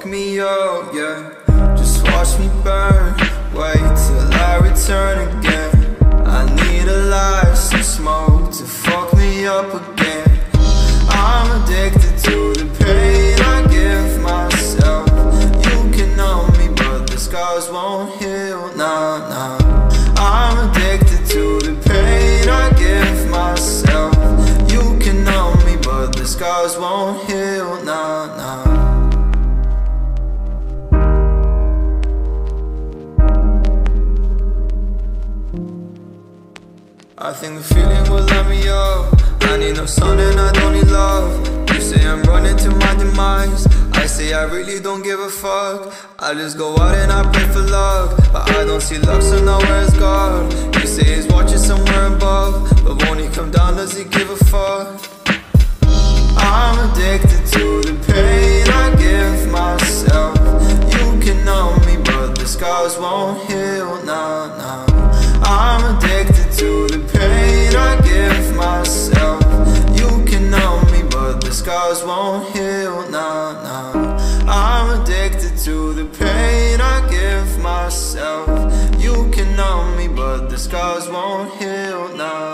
me up, yeah. Just watch me burn, wait till I return again. I need a light, some smoke to fuck me up again. I'm addicted to the pain I give myself. You can numb me, but the scars won't heal, nah, nah. I'm addicted to the pain I give myself. You can numb me, but the scars won't heal, nah, nah. I think the feeling will let me up. I need no sun and I don't need love. You say I'm running to my demise. I say I really don't give a fuck. I just go out and I pray for luck, but I don't see luck, so now where's God? You say he's watching somewhere above, but won't he come down, does he give a fuck? I'm addicted to the pain I give myself. You can numb me, but the scars won't heal, nah, nah. I'm addicted to the pain I give myself. You can numb me, but the scars won't heal, nah, nah. I'm addicted to the pain I give myself. You can numb me, but the scars won't heal, nah.